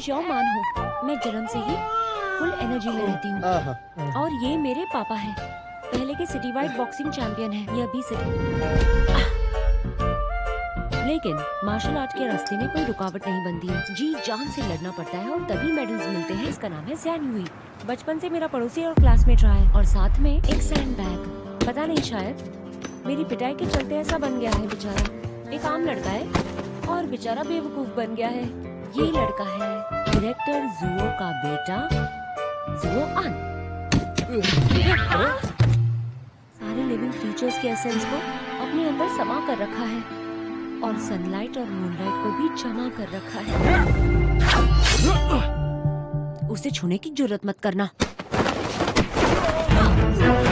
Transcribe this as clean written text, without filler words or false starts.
याओ मान हूँ। मैं जन्म से ही फुल एनर्जी में रहती हूँ। और ये मेरे पापा हैं। पहले के सिटी वाइड बॉक्सिंग चैंपियन हैं। ये अभी लेकिन मार्शल आर्ट के रास्ते में कोई रुकावट नहीं बनती है। जी जान से लड़ना पड़ता है और तभी मेडल्स मिलते हैं। इसका नाम है ज़्यान हुई। बचपन से मेरा पड़ोसी और क्लासमेट रहा है और साथ में एक सैंड बैग। पता नहीं शायद मेरी पिटाई के चलते ऐसा बन गया है बेचारा। एक आम लड़का है और बेचारा बेवकूफ बन गया है। ये लड़का है डायरेक्टर जुओ का बेटा जुओ आन। सारे लिविंग क्रीचर्स के एसेंस को अपने अंदर समा कर रखा है और सनलाइट और मूनलाइट को भी जमा कर रखा है। उसे छूने की जुर्रत मत करना।